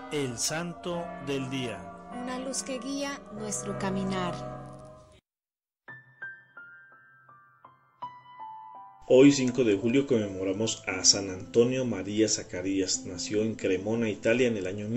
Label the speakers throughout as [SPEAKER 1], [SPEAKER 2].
[SPEAKER 1] El Santo del Día.
[SPEAKER 2] Una luz que guía nuestro caminar.
[SPEAKER 3] Hoy 5 de julio conmemoramos a San Antonio María Zacarías. Nació en Cremona, Italia en el año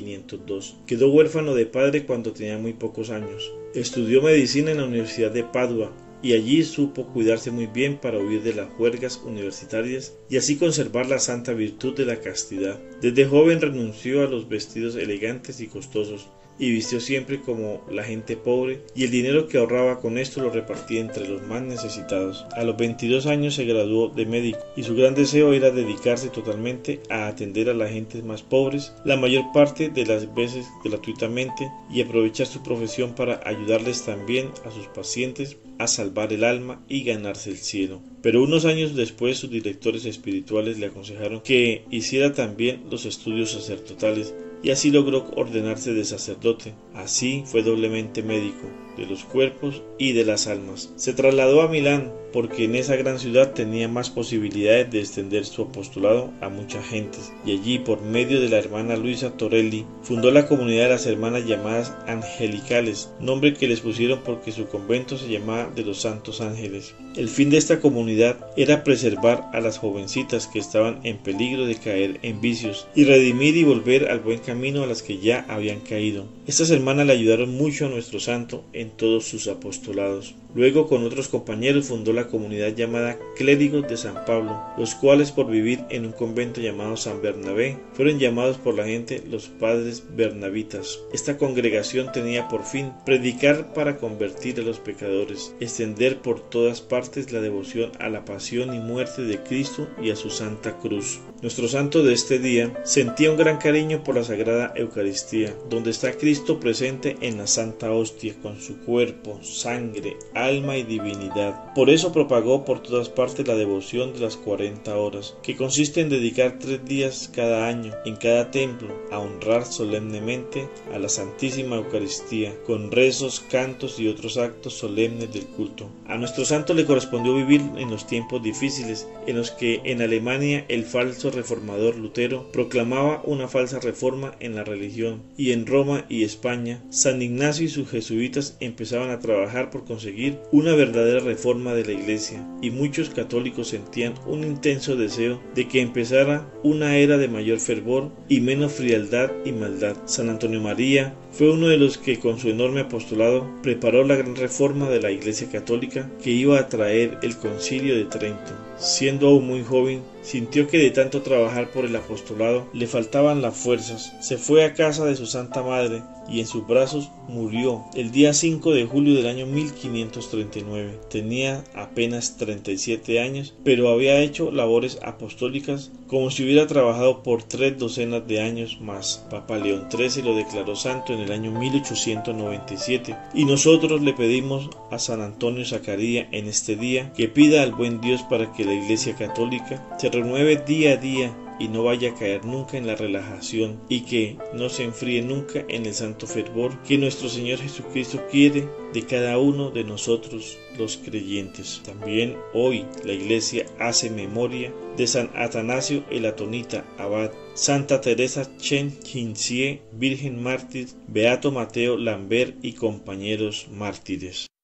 [SPEAKER 3] 1502. Quedó huérfano de padre cuando tenía muy pocos años. Estudió medicina en la Universidad de Padua y allí supo cuidarse muy bien para huir de las juergas universitarias y así conservar la santa virtud de la castidad. Desde joven renunció a los vestidos elegantes y costosos y vistió siempre como la gente pobre, y el dinero que ahorraba con esto lo repartía entre los más necesitados. A los 22 años se graduó de médico y su gran deseo era dedicarse totalmente a atender a las gentes más pobres, la mayor parte de las veces gratuitamente, y aprovechar su profesión para ayudarles también a sus pacientes a salvar el alma y ganarse el cielo. Pero unos años después sus directores espirituales le aconsejaron que hiciera también los estudios sacerdotales, y así logró ordenarse de sacerdote. Así fue doblemente médico de los cuerpos y de las almas. Se trasladó a Milán porque en esa gran ciudad tenía más posibilidades de extender su apostolado a muchas gentes, y allí, por medio de la hermana Luisa Torelli, fundó la comunidad de las hermanas llamadas Angelicales, nombre que les pusieron porque su convento se llamaba de los Santos Ángeles. El fin de esta comunidad era preservar a las jovencitas que estaban en peligro de caer en vicios y redimir y volver al buen camino a las que ya habían caído. Estas hermanas le ayudaron mucho a nuestro santo en todos sus apostolados. Luego, con otros compañeros, fundó la comunidad llamada Clérigos de San Pablo, los cuales, por vivir en un convento llamado San Bernabé, fueron llamados por la gente los padres bernabitas. Esta congregación tenía por fin predicar para convertir a los pecadores, extender por todas partes la devoción a la pasión y muerte de Cristo y a su Santa Cruz. Nuestro santo de este día sentía un gran cariño por la Sagrada Eucaristía, donde está Cristo presente en la Santa Hostia, con su cuerpo, sangre, alma y divinidad. Por eso propagó por todas partes la devoción de las 40 horas, que consiste en dedicar 3 días cada año en cada templo a honrar solemnemente a la Santísima Eucaristía, con rezos, cantos y otros actos solemnes del culto. A nuestro santo le correspondió vivir en los tiempos difíciles, en los que en Alemania el falso reformador Lutero proclamaba una falsa reforma en la religión, y en Roma y España San Ignacio y sus jesuitas empezaban a trabajar por conseguir una verdadera reforma de la Iglesia, y muchos católicos sentían un intenso deseo de que empezara una era de mayor fervor y menos frialdad y maldad. San Antonio María fue uno de los que con su enorme apostolado preparó la gran reforma de la Iglesia católica que iba a traer el Concilio de Trento. Siendo aún muy joven, sintió que de tanto trabajar por el apostolado le faltaban las fuerzas. Se fue a casa de su Santa Madre y en sus brazos murió el día 5 de julio del año 1539. Tenía apenas 37 años, pero había hecho labores apostólicas como si hubiera trabajado por 3 docenas de años más. Papa León XIII lo declaró santo en el año 1897, y nosotros le pedimos a San Antonio Zacarías en este día que pida al buen Dios para que la Iglesia católica se renueve día a día y no vaya a caer nunca en la relajación, y que no se enfríe nunca en el santo fervor que nuestro Señor Jesucristo quiere de cada uno de nosotros los creyentes. También hoy la Iglesia hace memoria de San Atanasio el Atonita, abad, Santa Teresa Chen Jinsie, Virgen mártir, Beato Mateo Lambert y compañeros mártires.